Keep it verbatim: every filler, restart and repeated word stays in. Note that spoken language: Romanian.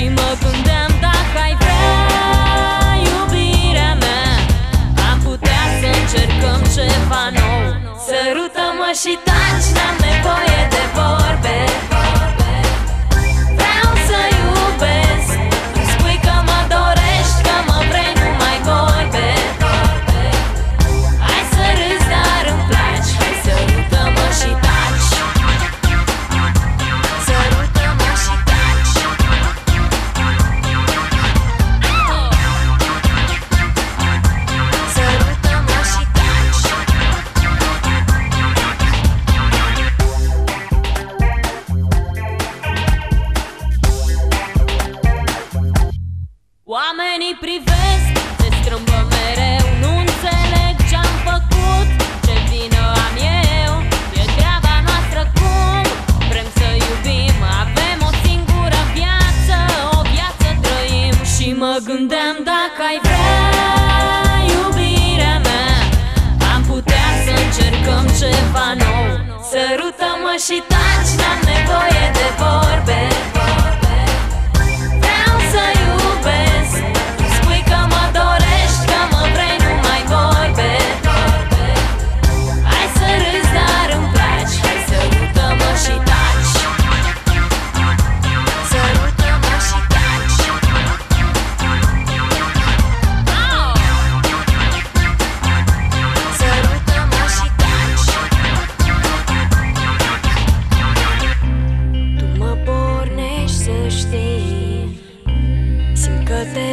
mă gândeam dacă ai vrea, iubirea mea, am putea să încercăm ceva nou. Sărută-mă și taci, n-am nevoie de vorbe. Vreau să iubesc, îmi spui că mă dorești, că mă vrei, nu mai vorbe. Hai să râzi, dar îmi placi. Hai, sărută-mă și taci. Sărută-mă și taci. Sărută-mă și taci. Oamenii privesc, se strâmbă mereu, nu înțeleg ce-am făcut, ce vină am eu, e treaba noastră cum vrem să iubim. Avem o singură viață, o viață trăim. Și mă gândeam dacă ai vrea, iubirea mea, am putea să încercăm ceva nou. Sărută-mă și taci, n-am nevoie de vorbe. Vreau să iubesc, îmi spui că mă dorești, că mă vrei, nu mai vorbe. Hai să râzi, dar îmi placi. Hai, sărută-mă și taci. Sărută-mă și taci. Oh! Sărută-mă și taci. Tu mă pornești, să știi, simt că te